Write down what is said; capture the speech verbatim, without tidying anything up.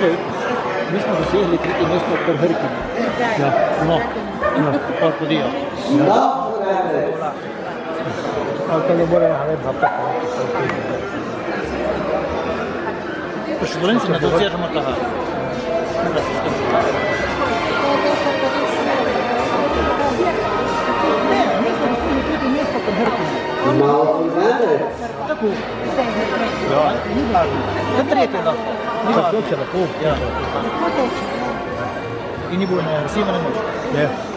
došli, mi smo dosegli tretje mesto pod Hrkimi. Ja, no, no, porpodija. Ja. Ali to ne more, ali pa pa. Pa še dolenci ne dosežemo tega. Malo poznate? Tako. Ja, ni blago. To tretje, da. Ni blago. Tako, ja. In ni bilo ne, vsi ne moč. Ja.